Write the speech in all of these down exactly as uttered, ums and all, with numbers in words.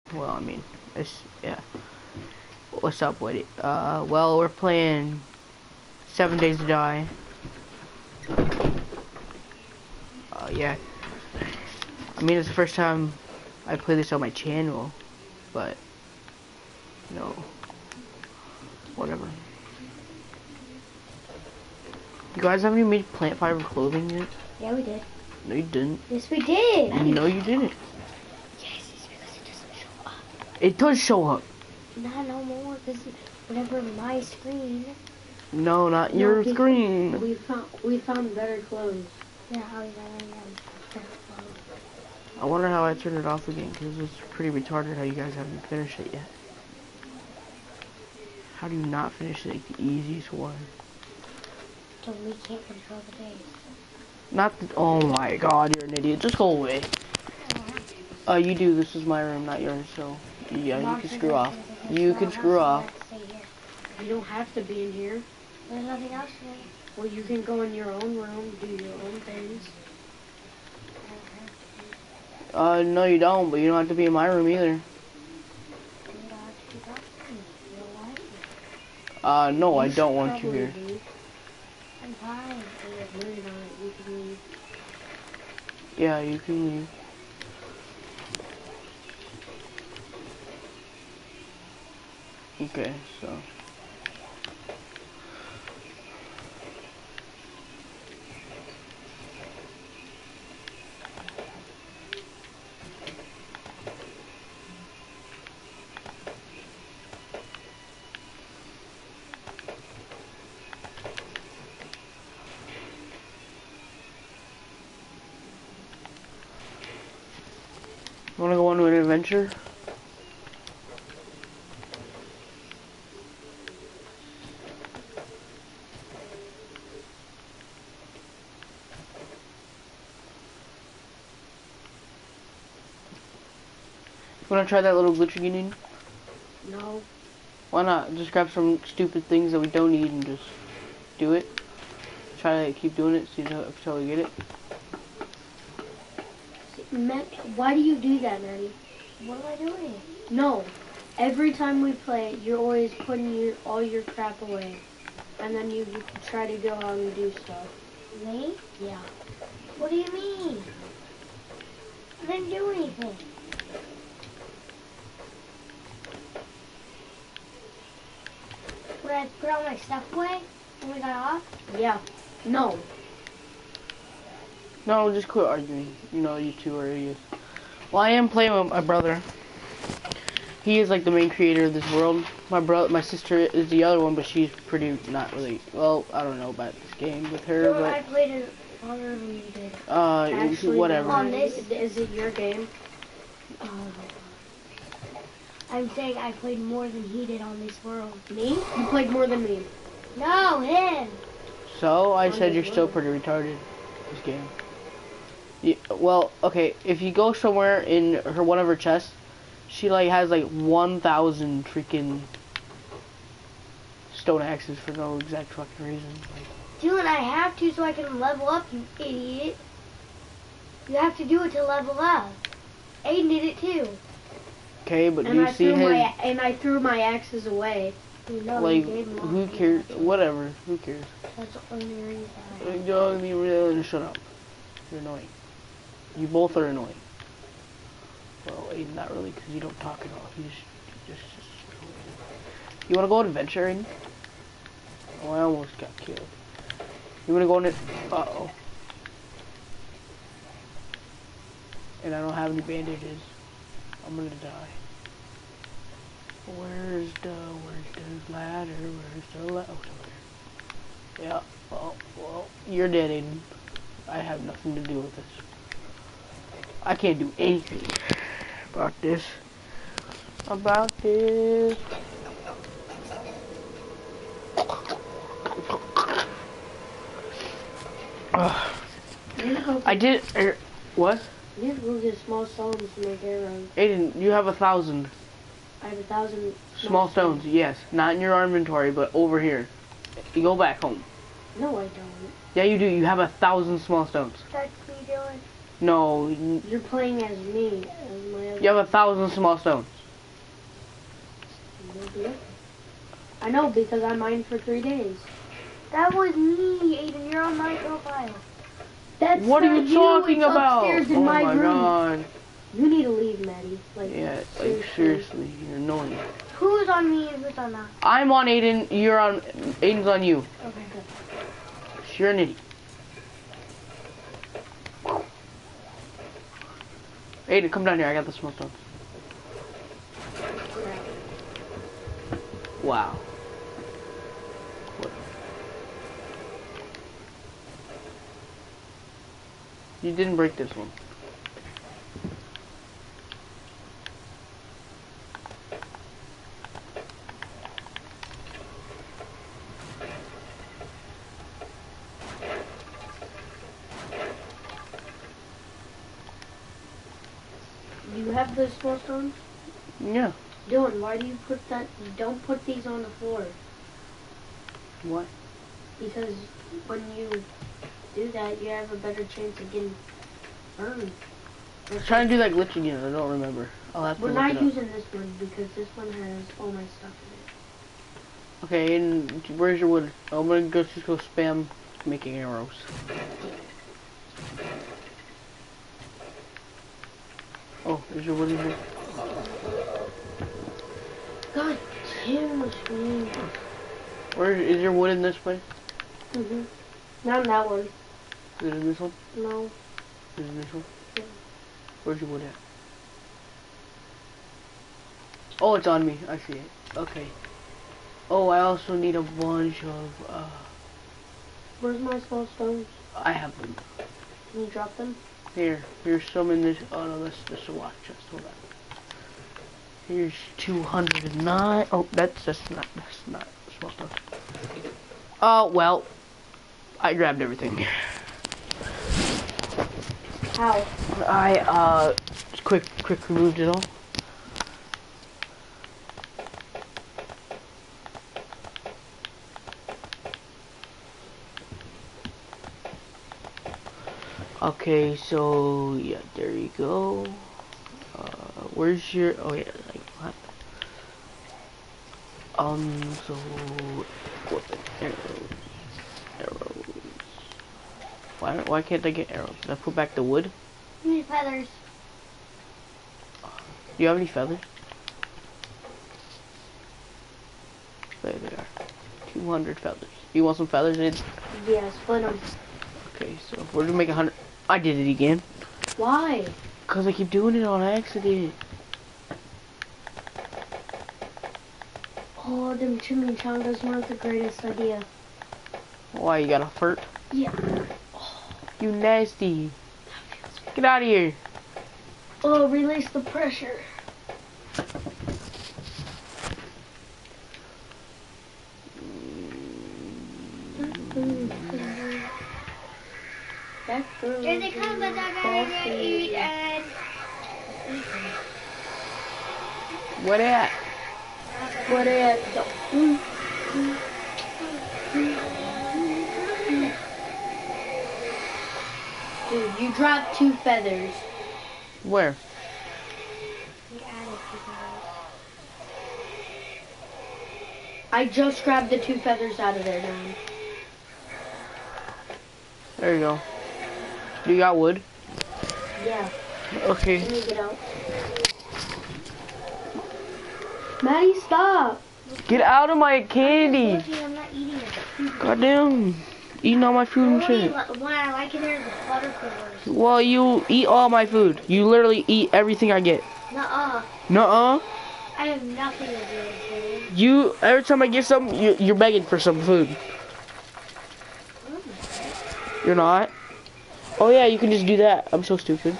Well, I mean, it's, yeah. What's up with it? Uh, well, we're playing Seven Days to Die. Uh, yeah. I mean, it's the first time I play this on my channel, but, you know, whatever. You guys haven't even made plant fiber clothing yet? Yeah, we did. No, you didn't. Yes, we did. No, you didn't. Yes, it's because it doesn't show up. It does show up. Not no more, because whenever my screen. No, not No, your we- screen. We found we found better clothes. Yeah, how is that? Better clothes. I wonder how I turned it off again, because it's pretty retarded how you guys haven't finished it yet. How do you not finish it, like the easiest one? So we can't control the days. Not the, oh my god, you're an idiot. Just go away. Uh, you do. This is my room, not yours, so yeah, you can screw off. You can screw off. You don't have to be in here. There's nothing else to do. Well, you can go in your own room, do your own things. Uh, no you don't, but you don't have to be in my room either. Uh, no, I don't want you here. I'm fine. No, you're not. You can leave. Yeah, you can leave. Okay, so. Wanna go on an adventure? Wanna try that little glitch you need? No. Why not? Just grab some stupid things that we don't need and just do it. Try to keep doing it, see until we get it. Matt, why do you do that, Maddie? What am I doing? No. Every time we play, you're always putting your, all your crap away. And then you, you try to go out and do stuff. Me? Yeah. What do you mean? I didn't do anything. Would I put all my stuff away when we got off? Yeah. No. No, just quit arguing. You know, you two are idiots. Well, I am playing with my brother. He is like the main creator of this world. My bro, my sister is the other one, but she's pretty not really. Well, I don't know about this game with her, No, I but played it longer than you did. uh, Actually, whatever. On this- Is it your game? Um, I'm saying I played more than he did on this world. Me? You played more than me. No, him. So I said you're still pretty retarded. This game. You, well, okay. If you go somewhere in her one of her chests, she like has like one thousand freaking stone axes for no exact fucking reason. Like, Dude, I have to so I can level up, you idiot. You have to do it to level up. Aiden did it too. okay, but do And you I see threw his? my and I threw my axes away. You know, Like, you gave me who all cares? the- Whatever. Who cares? That's the only reason. I- Like, don't be real. Shut up. You're annoying. You both are annoying. Well, Aiden, not really, because you don't talk at all. You just, just, just. You want to go on adventure, Aiden? Oh, I almost got killed. You want to go on it? Uh oh. And I don't have any bandages. I'm gonna die. Where's the, where's the ladder? Where's the ladder? Oh, it's over here. Yeah. Well, well, you're dead, Aiden. I have nothing to do with this. I can't do anything about this. About this. Ugh. I did. Er, what? You have to go get small stones to make arrows. Aiden, you have a thousand I have a thousand small stones. Yes, not in your inventory, but over here. You go back home. No, I don't. Yeah, you do. You have a thousand small stones. That's me doing. No, you You're playing as me. As my other have a thousand small stones. I know because I mined for three days. That was me, Aiden. You're on my profile. That's What are not you talking it's about? Upstairs in Oh my, my room. god. You need to leave, Maddie. Like, Yeah, like seriously. seriously, you're annoying. Who's on me and who's on that? I'm on Aiden, you're on, Aiden's on you. Okay, good. You're an idiot. Aiden, come down here, I got the smoke stones. Wow. What? You didn't break this one. You have those small stones? Yeah. Dylan, why do you put that? You don't put these on the floor. What? Because when you do that, you have a better chance of getting burned. I was trying to do that glitch again, I don't remember. I'll have to We're look not it up. using this one because this one has all my stuff in Okay, and where's your wood? I'm gonna go just go spam making arrows. Oh, there's your wood in here. it. God damn it, man. Where is your wood in this place? Mm-hmm. Not in that one. Is it in this one? No. Is it in this one? Yeah. Where's your wood at? Oh, it's on me. I see it. Okay. Oh, I also need a bunch of, uh... Where's my small stones? I have them. Can you drop them? Here. Here's some in this... Oh, no, this, this is a watch chest. Hold on. Here's two hundred nine. Oh, that's, that's not... That's not small stuff. Oh, well. I grabbed everything. How? I, uh... Just quick, quick removed it all. Okay, so yeah, there you go. Uh, where's your? Oh yeah, like what? Um, so equipment, arrows, arrows. Why? Why can't I get arrows? Did I put back the wood? You need feathers. Do you have any feathers? There they are. Two hundred feathers. You want some feathers, Ed? Yeah, split them. Okay, so we're gonna make a hundred. I did it again. Why? Cause I keep doing it on accident. Oh, them chimichangas weren't the greatest idea. Why, you got a furt? Yeah. You nasty. Get out of here. Oh, release the pressure. Here they come, but I gotta eat and... What at? What at? Dude, you dropped two feathers. Where? We added two feathers. I just grabbed the two feathers out of there, Don. There you go. You got wood? Yeah. Okay. Let me get out. Maddie, stop! Get out of my candy. Looking, I'm not eating it. Goddamn. Eating all my food and Only shit. when I like it, there's the butterflies. Well, you eat all my food. You literally eat everything I get. Nuh-uh. Nuh-uh. I have nothing to do with it. You, every time I get something, you, you're begging for some food. You're not? Oh yeah, you can just do that. I'm so stupid.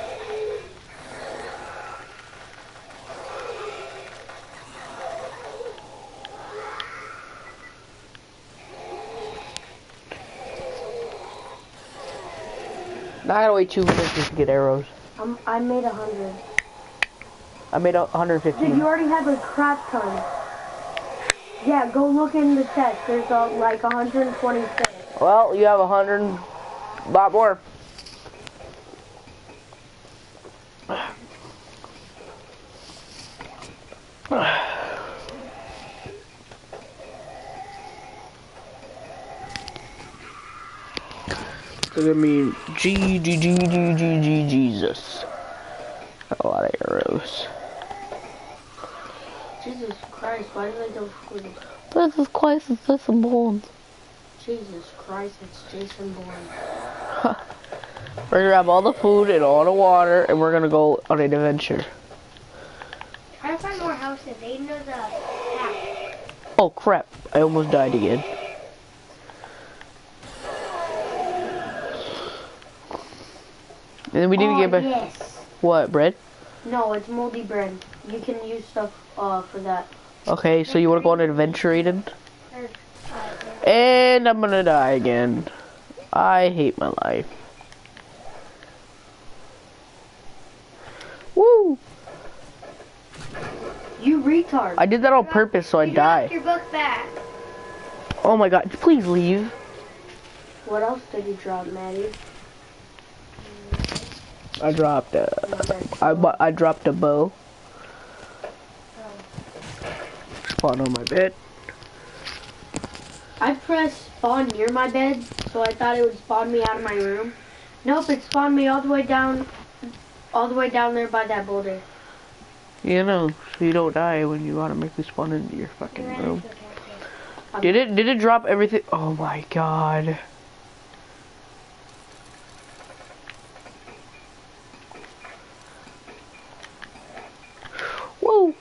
Now I gotta wait two minutes just to get arrows. I'm, I made a hundred. I made a hundred Dude, fifteen. you already have a crap ton. Yeah, go look in the chest. There's a, like one hundred twenty-six. Well, you have a hundred, a lot more. I mean, G, G, G, G, G, G, Jesus. A lot of arrows. Jesus Christ, why do they go squid? This is quite Jason Bourne. Jesus Christ, it's Jason Bourne. We're gonna grab all the food and all the water, and we're gonna go on an adventure. Try to find more houses. Aiden knows a path. Oh crap! I almost died again. And then we need oh, to get back. Yes. What, bread? No, it's moldy bread. You can use stuff uh, for that. Okay, so you wanna go on an adventure, Aiden? And I'm gonna die again. I hate my life. Woo! You retard. I did that on purpose so I You die. dropped your book back. Oh my god, please leave. What else did you drop, Maddie? I dropped a, I, bu- I dropped a bow. Spawn on my bed. I pressed spawn near my bed, so I thought it would spawn me out of my room. Nope, it spawned me all the way down, all the way down there by that boulder. You know, so you don't die when you automatically spawn into your fucking You ran room. into a cactus. Did it, did it drop everything? Oh my god. Whoa.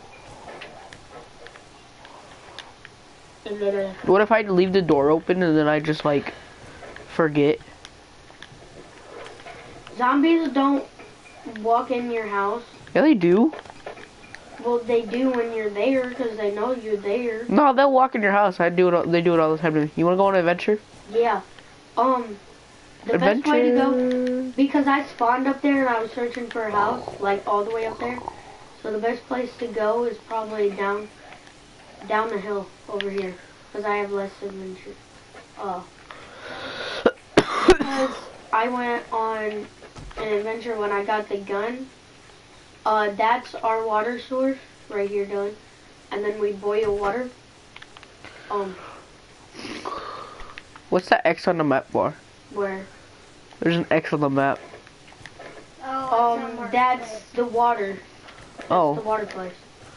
And then, uh, What if I leave the door open and then I just like forget? zombies don't walk in your house. Yeah, they do. Well, they do when you're there because they know you're there. No, they'll walk in your house. I do it. All, they do it all the time to me. You want to go on an adventure? Yeah. Um, the adventure. best way to go, because I spawned up there and I was searching for a house, like all the way up there. So the best place to go is probably down, down the hill over here, because I have less adventure. Uh, because I went on an adventure when I got the gun. Uh, that's our water source right here, Dylan. And then we boil water. Um, What's that X on the map for? where? There's an X on the map. Oh, it's Um, not that's marked. the water. That's Oh. the water place.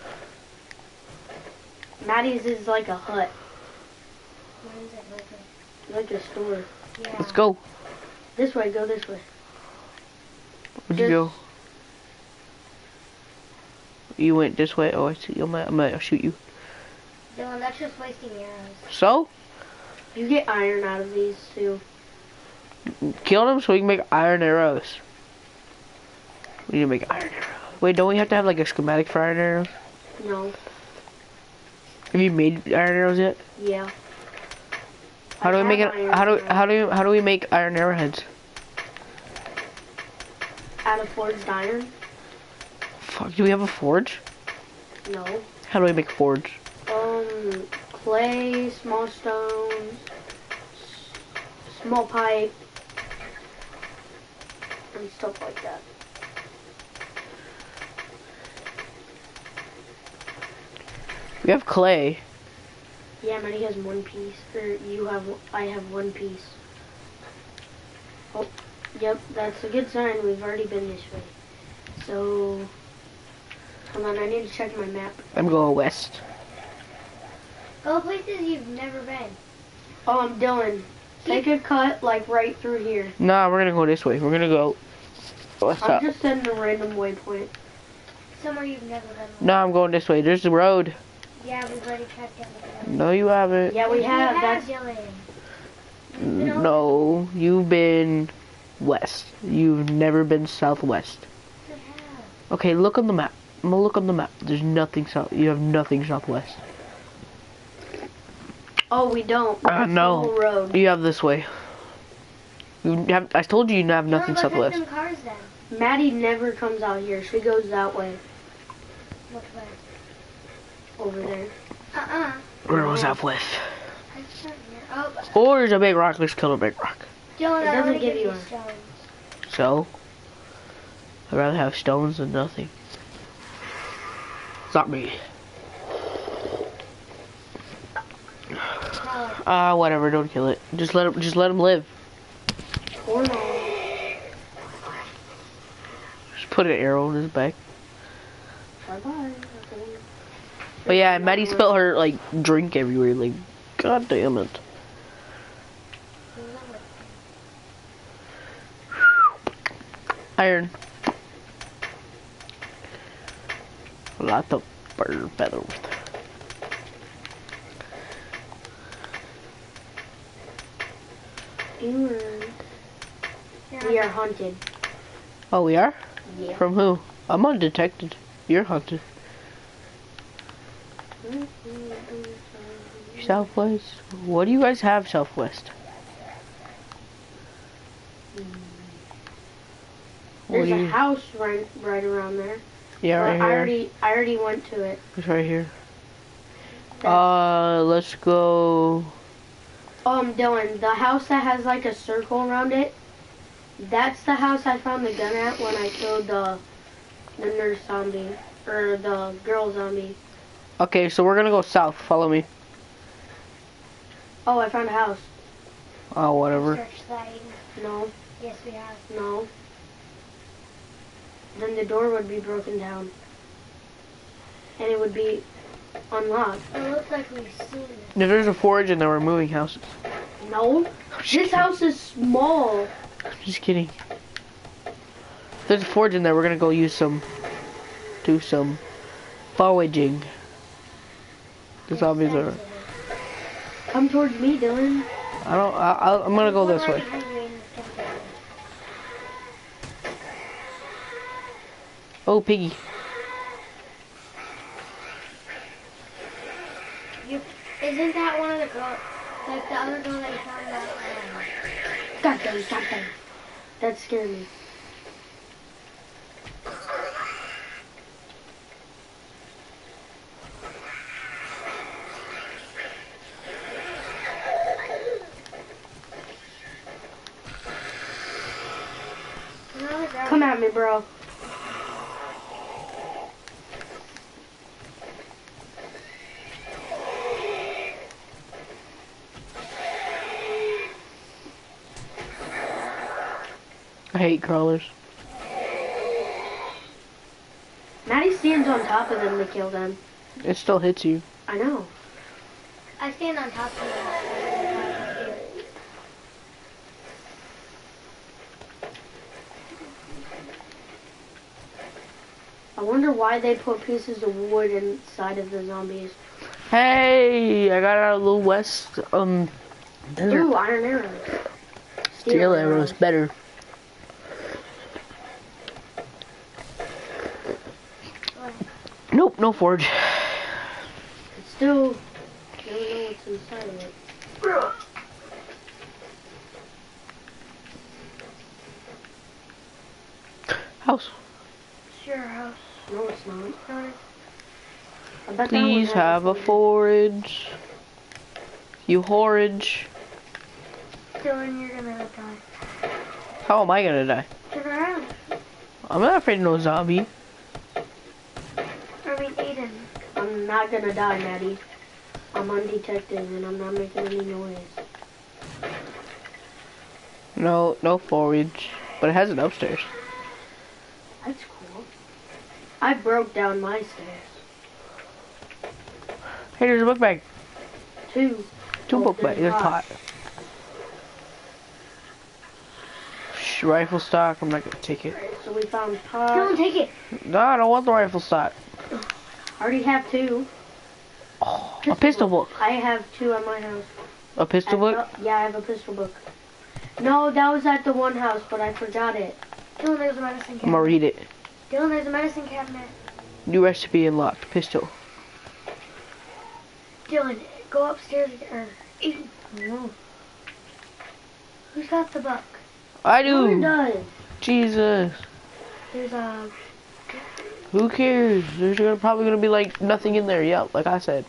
Maddie's is like a hut, What is it? Like a- like a store. Yeah. Let's go. This way, go this way. Where'd you Just- go? You went this way. Oh, I see. I'm gonna, I'm gonna shoot you. Dylan, that's just wasting arrows. So, You get iron out of these too. kill them so we can make iron arrows. We need to make iron arrows. Wait, don't we have to have like a schematic for iron arrows? No. Have you made iron arrows yet? Yeah. How I do we make it? have iron How do arrows. how do how do we make iron arrowheads? Out of forged iron? Fuck, do we have a forge? No. How do we make a forge? Um, clay, small stones, s- small pipe, and stuff like that. We have clay. Yeah, Maddie has one piece, or you have, I have one piece. Oh, yep, that's a good sign. We've already been this way. So, hold on, I need to check my map. I'm going west. Go places you've never been. Um, Dylan, take a cut like right through here. Nah, we're gonna go this way. We're gonna go west I'm up. just setting a random waypoint. Somewhere you've never been. No, I'm going this way. There's the road. Yeah, we've already checked it. No, you haven't. Yeah, we have. That's Dylan. No, you've been west. You've never been southwest. We have. Okay, look on the map. I'm gonna look on the map. There's nothing south. You have nothing southwest. oh, we don't. Uh, That's the no. whole road. You have this way. You have. I told you you have nothing Dylan, go check southwest. them cars then. Maddie never comes out here. She goes that way, Which way? over there. Uh-uh. We're going southwest. I just don't hear. Oh, but- Oh, there's a big rock. Let's kill a big rock. Dylan, It I doesn't want to give give you you a- stones. So, I'd rather have stones than nothing. It's not me. Tyler. Ah, uh, whatever. Don't kill it. Just let him. Just let him live. Or no. Just put an arrow in his back. Bye bye. But yeah, Maddie spilled her like drink everywhere. Like, god damn it. Iron. A lot of bird feathers. Mm. We are hunted. Oh, we are? Yeah. From who? I'm undetected. You're hunted. Southwest. What do you guys have southwest? What There's do a you... house right right around there. Yeah, But right I here. already I already went to it. It's right here. That- Uh, let's go. Um, Dylan, the house that has like a circle around it, that's the house I found the gun at when I killed the the nurse zombie or the girl zombie. Okay, so we're gonna go south. Follow me. Oh, I found a house. Oh, whatever. Search that. No, Yes, we have. no. Then the door would be broken down, and it would be unlocked. It looks like we've seen it. If there's a forge and then we're moving houses. No, I'm just this kidding. house is small. Just kidding. If there's a forge in there, we're gonna go use some, do some foraging. The zombies are. Come towards me, Dylan. I don't. I, I, I'm gonna go this way. Oh, piggy. You, isn't that one of the girls, like the other girl that you found out? Um, God damn, God damn. That scared me. no, that Come at me, bro. I hate crawlers. Maddie stands on top of them to kill them. It still hits you. I know. I stand on top of it. I wonder why they put pieces of wood inside of the zombies. Hey, I got out of the west. Um, desert. Ooh, iron arrows. Steel arrows better. Nope, no forge. It's still, you never know what's inside of it. House. It's your house. No, it's not. No, I bet that Please one have a has forage. You horage. Dylan, you're gonna die. How am I gonna die? Turn around. I'm not afraid of no zombie. I mean, Aiden. I'm not gonna die, Maddie. I'm undetected and I'm not making any noise. No, no forage. But it has it upstairs. That's cool. I broke down my stairs. Hey, there's a book bag. Two. Two Oh, book bags. There's pot. Shh, rifle stock. I'm not gonna take it. So we found Dylan, pot. take it. No, I don't want the rifle stock. I already have two. Oh, a pistol book. I have two at my house. A pistol At book? the- yeah, I have a pistol book. No, that was at the one house, but I forgot it. Dylan, there's a medicine I'm gonna cabinet. read it. Dylan, there's a medicine cabinet. New recipe unlocked. Pistol. Dylan, go upstairs or Aiden. No. Who's got the book? I Who do. does? Jesus. There's a. Who cares? There's gonna, probably gonna be like nothing in there. Yeah, like I said.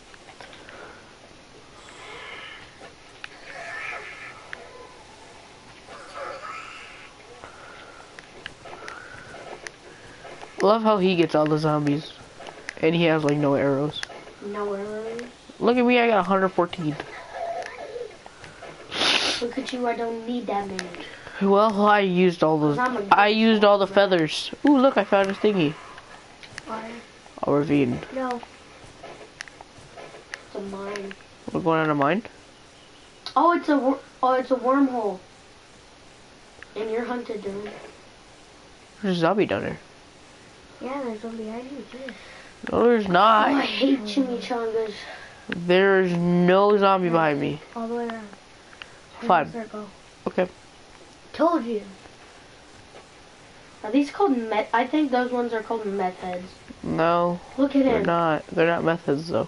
Love how he gets all the zombies, and he has like no arrows. No arrows. Look at me, I got one hundred fourteen. Look at you, I don't need that many. Well, I used all those. I'm a I good used all the rat. feathers. Ooh, look, I found a thingy. Why? A ravine. No. It's a mine. We're going on a mine. Oh, it's a wor- oh, it's a wormhole. And you're hunted, dude. There's a zombie down there. Yeah, there's one behind you too. No, there's Oh, I not. hate chimichangas. There's no zombie behind me. All the way around. Turn Fine. the Circle. Okay. Told you. Are these called meth? I think those ones are called meth heads. No, Look at they're him. not. They're not methods though.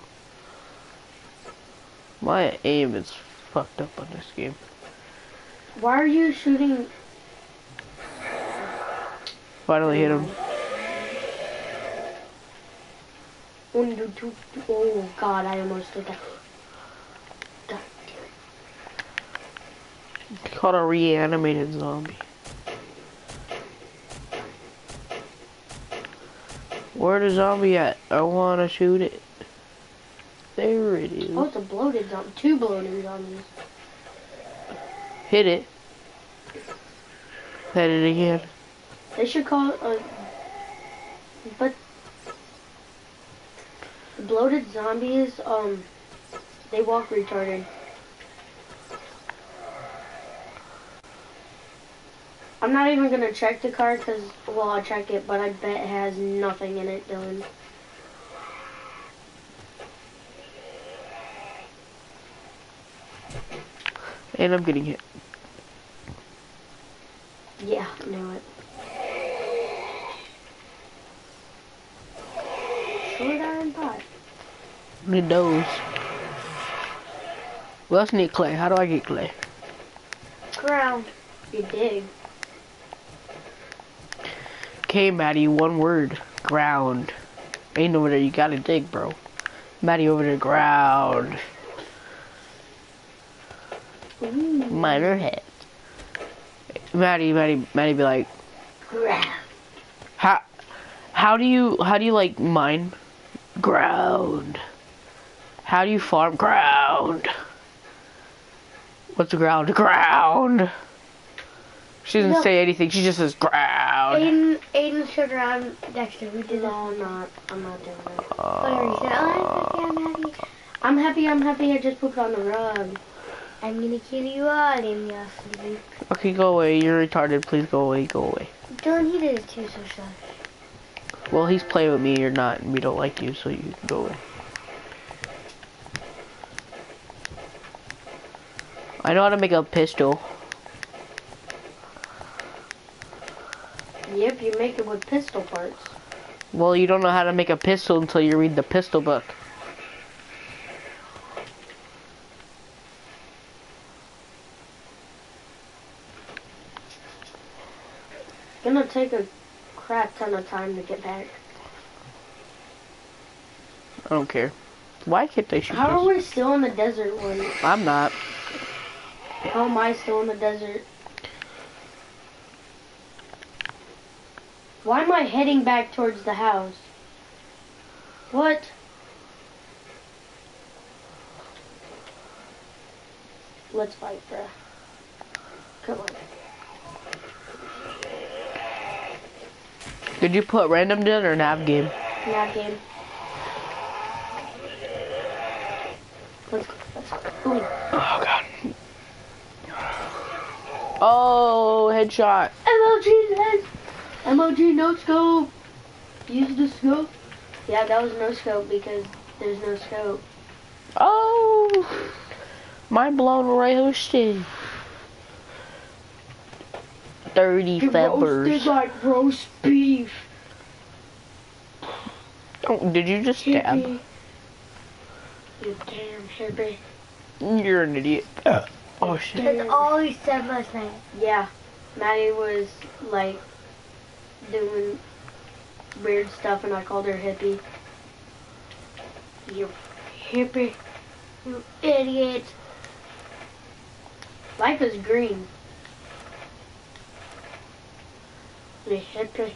My aim is fucked up on this game. Why are you shooting? Finally hit him. One, two, two, two. Oh God, I almost did that. God damn it. Called a reanimated zombie. Where the zombie at? I wanna shoot it. There it is. Oh, it's a bloated zombie. Two bloated zombies. Hit it. Hit it again. They should call it a. But bloated zombies, um, they walk retarded. I'm not even gonna check the car because, well, I'll check it, but I bet it has nothing in it, Dylan. And I'm getting hit. Yeah, knew it. Short iron pot. Need those. We also need clay. How do I get clay? Ground. You dig. Okay, Maddie, one word. Ground. Ain't over there, you gotta dig, bro. Maddie over there, ground. Ooh. Minor head. Maddie, Maddie, Maddie be like, Ground. how, how do you, how do you like mine? Ground. How do you farm? Ground. What's the ground? Ground. She doesn't No. say anything. She just says ground. Aiden, Aiden showed around Dexter. We did No, that. I'm not. I'm not doing that. Oh, he said, oh, I'm happy, I'm happy. I'm happy, I'm happy, I just pooped on the rug. I'm gonna kill you all in your sleep. Okay, go away. You're retarded. Please go away. Go away. Dylan, he did it too, so shush. Well, he's playing with me. You're not. And we don't like you, so you can go away. I know how to make a pistol. Yep, you make it with pistol parts. Well, you don't know how to make a pistol until you read the pistol book. Gonna take a crap ton of time to get back. I don't care. Why can't they shoot How are this? we still in the desert when, I'm not. how am I still in the desert? Why am I heading back towards the house? What? Let's fight, bruh. Come on. Did you put random in or nav game? Nav game. Let's go. Let's go. Ooh. Oh god. Oh, headshot. M L G head. M L G no scope. Use the scope. Yeah, that was no scope because there's no scope. Oh, mind blown, roasted. Thirty You feathers. roasted like roast beef. Oh, did you just stab? Hippie. You damn hippie. You're an idiot. Oh shit. That's all he said last night. Yeah, Maddie was like doing weird stuff and I called her hippie. You hippie. You idiot. Life is green. You hippie.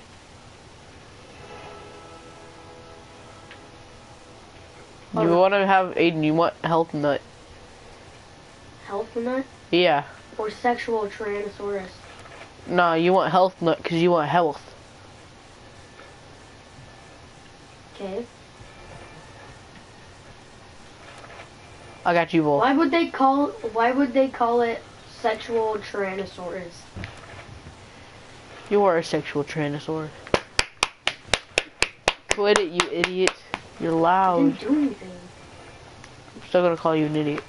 You want to have Aiden? You want health nut? Health nut Yeah. or sexual tyrannosaurus? No, you want health nut because you want health. Okay. I got you both. Why would they call? Why would they call it sexual Tyrannosaurus? You are a sexual Tyrannosaurus. Quit it, you idiot. You're I loud. didn't do anything. I'm still gonna call you an idiot.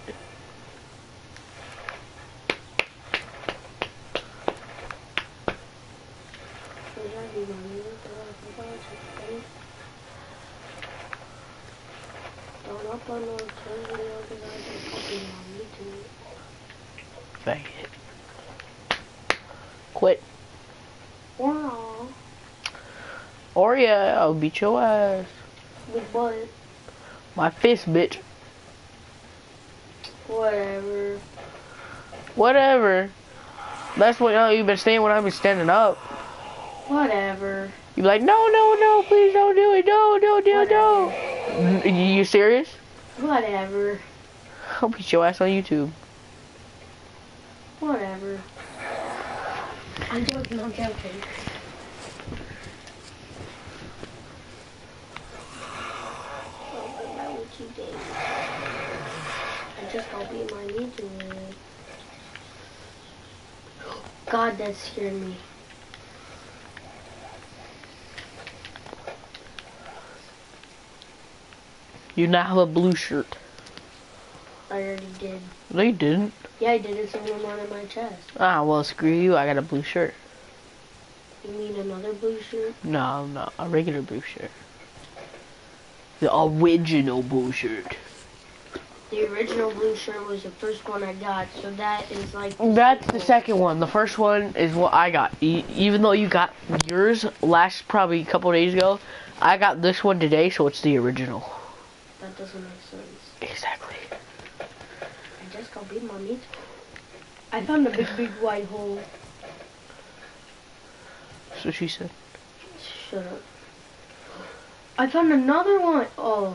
Faggot. Quit. Wow. Or yeah, I'll beat your ass. With what? My fist, bitch. Whatever. Whatever. That's what uh, you've been saying when I've been standing up. Whatever. You be like, no, no, no, please don't do it. No, no, no, no. N- You serious? Whatever. I'll beat your ass on YouTube. Whatever. I'm joking, I'm joking. I just don't be my YouTube. God, that scared me. You now have a blue shirt. I already did. No, you didn't. Yeah, I did. It's the one on my chest. Ah, well, screw you. I got a blue shirt. You mean another blue shirt? No, no, a regular blue shirt. The original blue shirt. The original blue shirt was the first one I got, so that is like... That's the second one. The first one is what I got. E even though you got yours last probably a couple days ago, I got this one today, so it's the original. That doesn't make sense. Exactly. I just got beat my meat. I found a big, big white hole. So she said. Shut up. I found another one. Oh.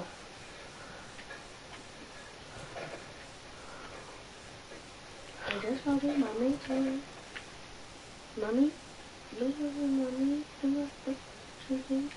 I just got beat my meat. Mommy? Mommy? Mommy?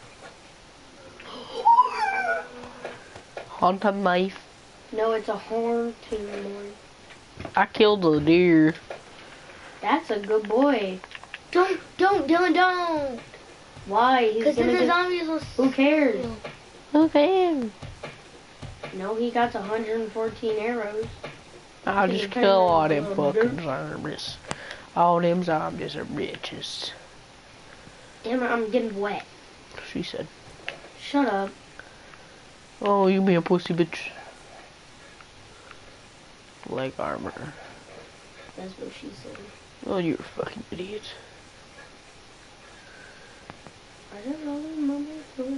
Haunted knife. No, it's a horn one. I killed a deer. That's a good boy. Don't, don't, Dylan, don't. Why? He's Because then gonna the get... zombies will... Who cares? Who cares? No, he got one hundred fourteen arrows. I'll Can just you turn kill that all a them little fucking bit? zombies. All them zombies are bitches. Damn it, I'm getting wet. She said. Shut up. Oh, you be a pussy bitch. Leg armor. That's what she said. Oh, you're a fucking idiot. I don't know, Mama.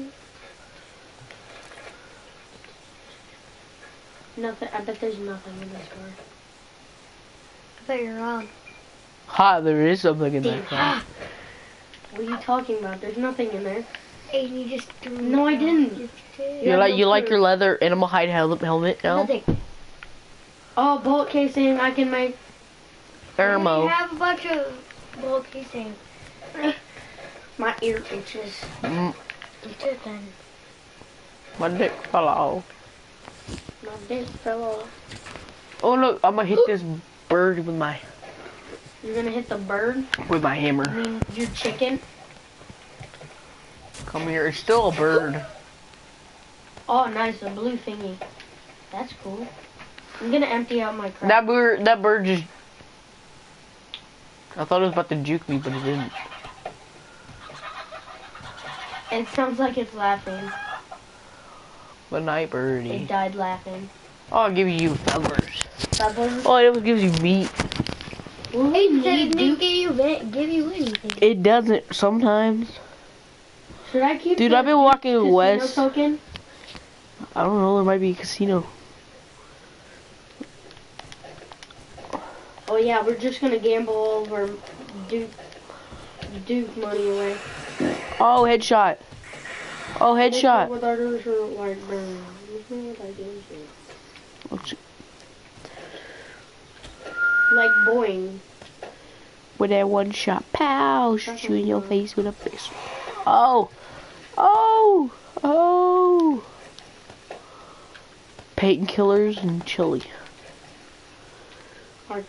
Nothing. I bet there's nothing in this car. I bet you're wrong. Ha, there is something in Damn. that car. What are you talking about? There's nothing in there. Aiden, you just threw No, it I out. didn't. Yes, you did. You Yeah, like no you like proof. your leather animal hide hel helmet now? Nothing. Oh, bolt casing. I can make. You Thermo. have a bunch of bulk casing. My ear itches. Mm, You took then. my dick fell off. My dick fell off. Oh look, I'm gonna hit this bird with my You're gonna hit the bird? with my I hammer. mean, your chicken? Come here, it's still a bird. Oh, nice. A blue thingy. That's cool. I'm gonna empty out my crap. That bird, that bird just. I thought it was about to juke me, but it didn't. It sounds like it's laughing. Good night, It birdie. died laughing. Oh, I'll give you feathers. Feathers? Oh, it gives you meat. Well, Aiden said need it to- didn't give you, ve- give you anything. It doesn't sometimes. Should I keep Dude, the I've been walking casino west. token? I don't know, there might be a casino. Oh yeah, we're just gonna gamble over Duke Duke money away. Oh, headshot. Oh, headshot. With our shirt like burn. Let's see. Like boing. With that one shot, pow, shoot you in your face with a pistol. Oh, oh, oh. Painkillers and chili. Hard.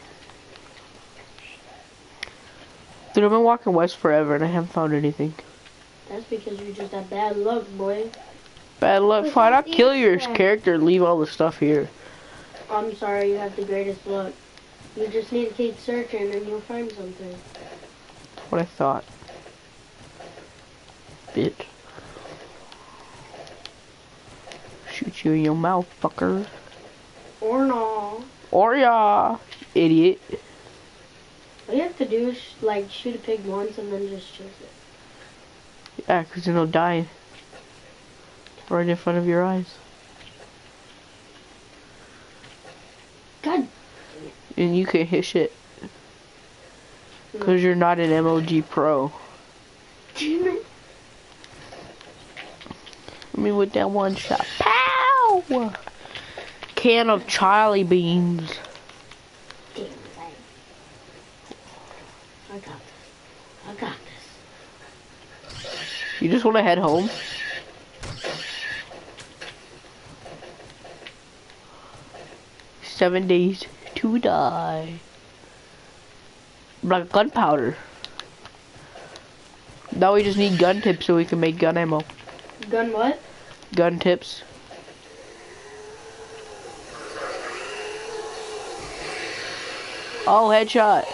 Dude, I've been walking west forever and I haven't found anything. That's because you just have bad luck, boy. Bad luck. What's Fine, I'll that kill your Easter egg? character and leave all the stuff here. I'm sorry, you have the greatest luck. You just need to keep searching and you'll find something. What I thought. Bitch. Shoot you in your mouth, fucker. Or no. Or ya, idiot. All you have to do is like shoot a pig once and then just chase it. Yeah, because then it'll die. Right in front of your eyes. God. And you can't hit shit. Because you're not an M O G pro. Damn it. I mean, with that one shot. Pow! Can of Charlie beans. Damn it. I got this. I got this. You just want to head home? Seven days to die. Like gunpowder. Now we just need gun tips so we can make gun ammo. Gun what? Gun tips. Oh, headshot.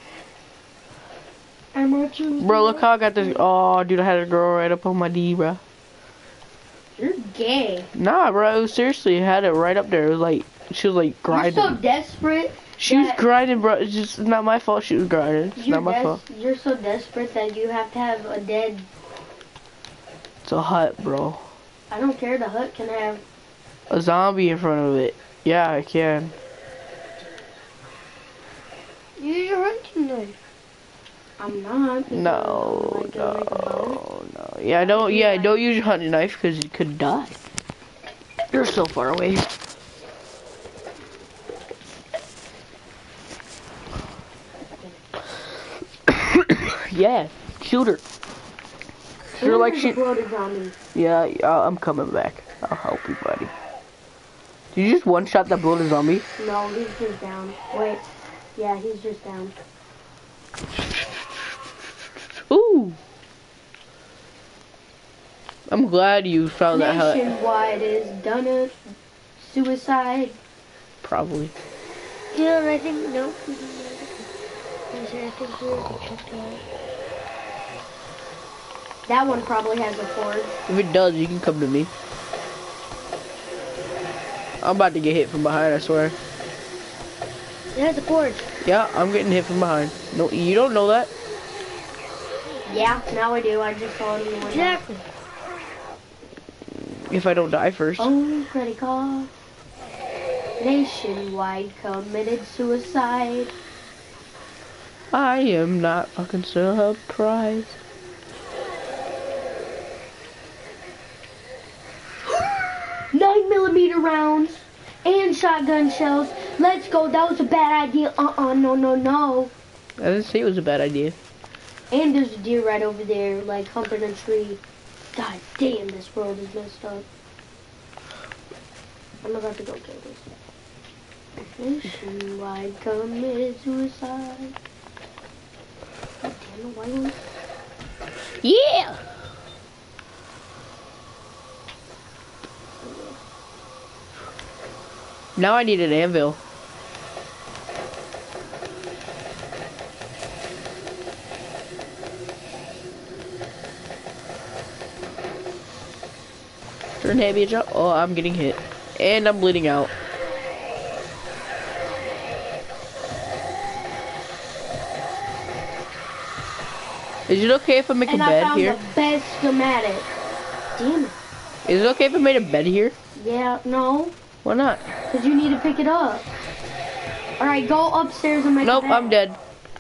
I'm watching. Bro, look how I got this. Oh, dude, I had a girl right up on my D, bro. You're gay. Nah, bro, it was seriously, I had it right up there. It was like, she was like grinding. You're so desperate. She was that- grinding, bro. It's just it's not my fault she was grinding. It's You're, not my des- fault. you're so desperate that you have to have a dead. It's a hut, bro. I don't care. The hut can have. A zombie in front of it. Yeah, I can. Use your hunting knife. I'm not. because No, I'm, like, gonna make a bow. no, no. Yeah, don't. Yeah, don't use your hunting knife because you could die. You're so far away. Yeah, shoot her. You're like There's she. a bloated zombie. Yeah, yeah, I'm coming back. I'll help you, buddy. Did you just one shot that bloated zombie? No, he's just down. Wait. Yeah, he's just down. Ooh. I'm glad you found that hut. Nationwide is done a suicide. Probably. You know, I think, no. I think we already checked it out. That one probably has a Ford. If it does, you can come to me. I'm about to get hit from behind, I swear. It has a cord. Yeah, I'm getting hit from behind. No, you don't know that. Yeah, now I do. I just saw it in the window. Exactly. If I don't die first. Oh, credit card. Nationwide committed suicide. I am not fucking surprised. Nine millimeter rounds and shotgun shells. Let's go. That was a bad idea. Uh-uh, no, no, no. I didn't say it was a bad idea. And there's a deer right over there, like humping a tree. God damn, this world is messed up. I'm about to go kill this. Nationwide committed suicide. God damn it, why don't Yeah! Now I need an anvil. Turn heavy jump. Oh, I'm getting hit. And I'm bleeding out. Is it okay if I make and a I bed found here? the best schematic. Damn it. Is it okay if I made a bed here? Yeah, no. Why not? Because you need to pick it up. Alright, go upstairs and make Nope, a bed. I'm dead.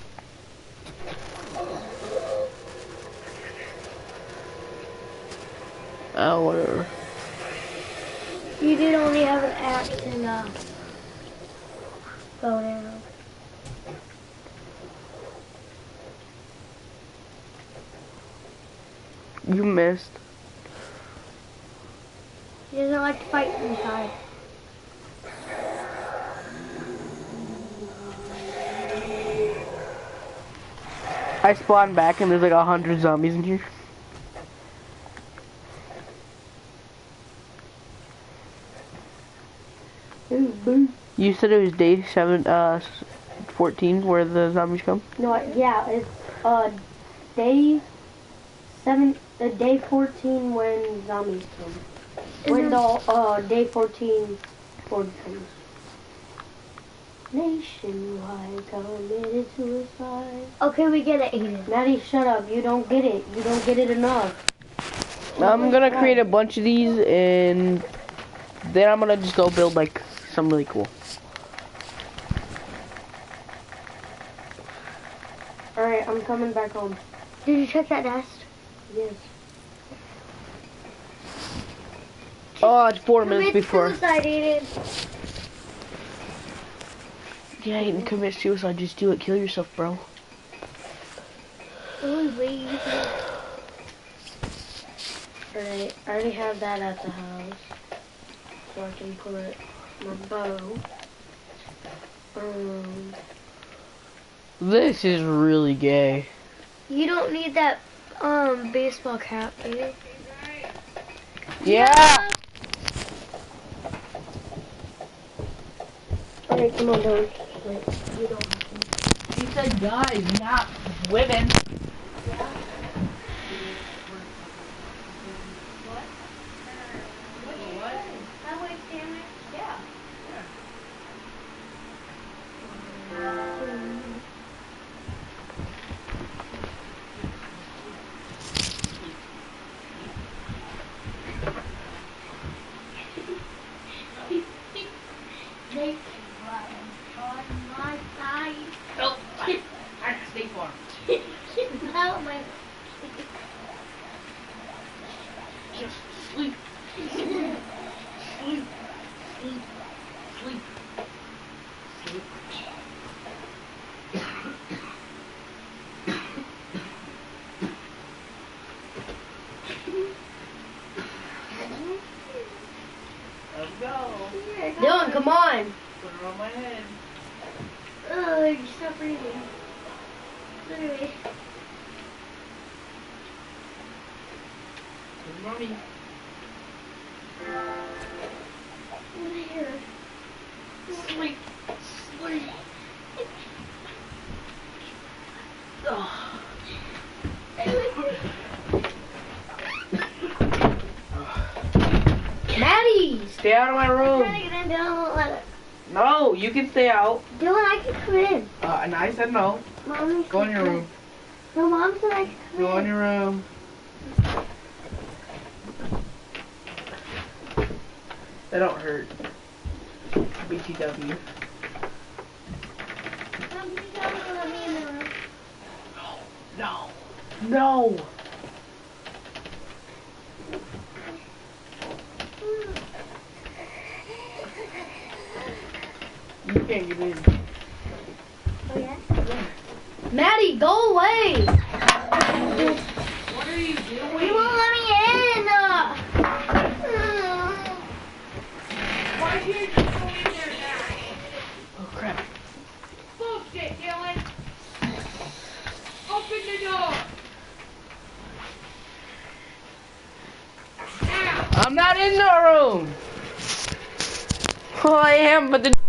Oh, whatever. You did only have an axe and uh, bow and arrow. You missed. He doesn't like to fight inside. I spawned back and there's like a hundred zombies in here. You said it was day seven, uh, fourteen where the zombies come? No, yeah, it's uh day seven, uh, day fourteen when zombies come. When the uh day fourteen horde comes. Nationwide committed suicide. Okay, we get it, Aiden. Maddie, shut up. You don't get it. You don't get it enough. I'm gonna create a bunch of these and then I'm gonna just go build like something really cool. Alright, I'm coming back home. Did you check that nest? Yes. Oh, it's four minutes Commit before. suicide, Aiden. Yeah, you can commit suicide. Just do it. Kill yourself, bro. Oh, wait. Alright, I already have that at the house. So I can put my bow. Um, This is really gay. You don't need that um baseball cap, Aiden. Yeah. alright, come on, don't. Wait, you don't. He said guys, not women. Nope. I I stay farm. Just sleep. Sleep. Sleep. Sleep. Sleep. Sleep. Let's go. Dylan, come on. Put it on my head. Oh, you're so breathing. Anyway. Mommy. Here. Sleep. Sleep. Oh. Maddie! Stay out of my room. Trying to get in, Dylan won't let it. No, you can stay out. Dylan, I can come in. Uh, and I said no. Mommy Go in said your come. room. No, Mom said I could come Go in in. your room. That don't hurt. B T W. Mom, you don't let me in the room. No. No. You can't get in. Oh, yeah? Maddie, go away! What are you doing? You won't let me in! Uh, Why did you go in there now? Oh crap. Bullshit, Dylan! Open the door! Now! I'm not in the room. Oh, I am, but the